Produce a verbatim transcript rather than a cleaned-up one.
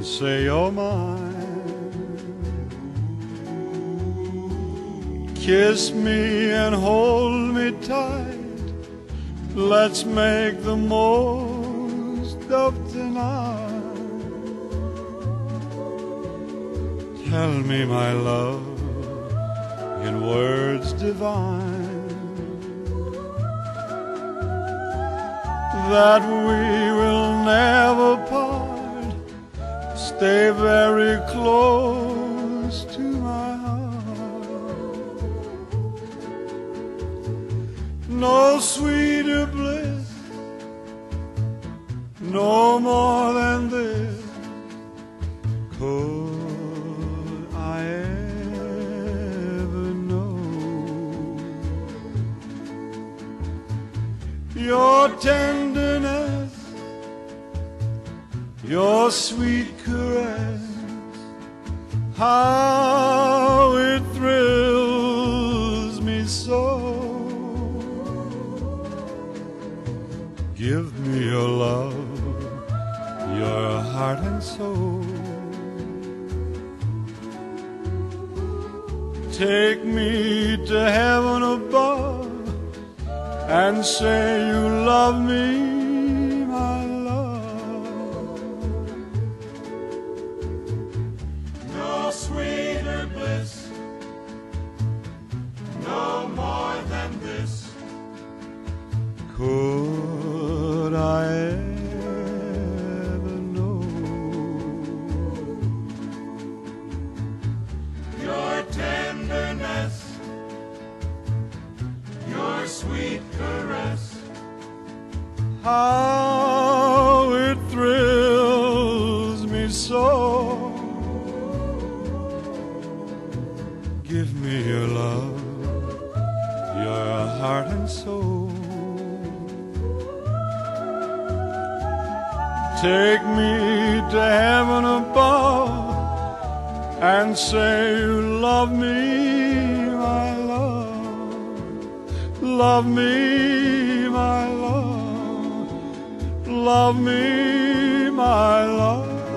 say you're mine. Kiss me and hold me tight. Let's make the most of tonight. Tell me, my love, in words divine, that we will never part. Stay very close to my heart. No sweeter bliss, no more than this could I ever know. Your tenderness, your sweet caress, how it thrills me so. Give me your love, your heart and soul. Take me to heaven above and say you love me, my love. No sweeter bliss, no more than this could I ever know. Your tenderness, your sweet caress, how it thrills me so. Give me your love, your heart and soul. Take me to heaven above and say you love me, my love. Love me, my love. Love me, my love.